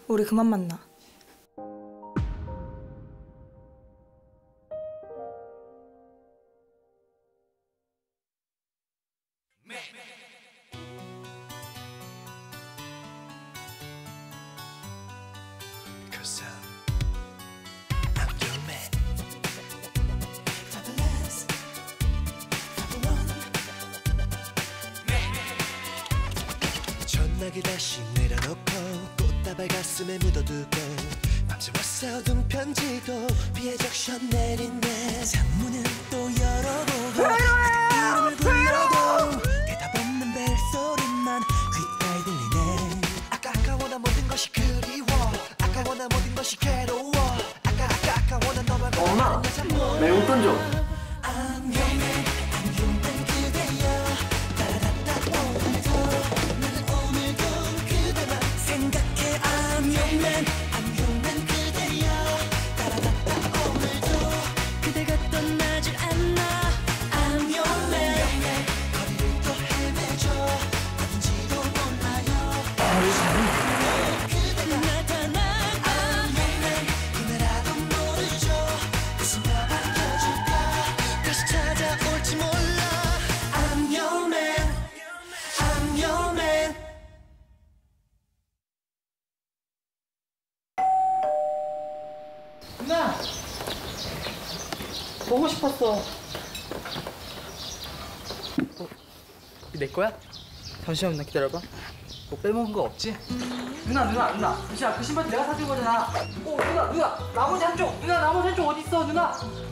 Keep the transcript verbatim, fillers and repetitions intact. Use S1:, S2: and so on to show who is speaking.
S1: 우리 그만 만나.
S2: 전화기 다시 내려놓고 꽃다발 가슴에 묻어두고 밤새워 써둔 편지도 비에 적셔 내린네. 창문은 또 열어보고 이름을 불러도 대답 없는 벨소리만 귓가에 들리네. 아까 아까워나 모든 것이 그리워. 아까워나 모든 것이 괴로워. 아까 아까 아까워나 너만
S3: 어머나 내 용돈 좀.
S4: 누나! 보고 싶었어. 어, 이거 내 거야? 잠시만 누나 기다려봐. 뭐 빼먹은 거 없지? 누나 누나 누나! 잠시만 그 신발 내가 사준 거잖아. 어 누나 누나! 나머지 한쪽! 누나 나머지 한쪽 어디 있어 누나!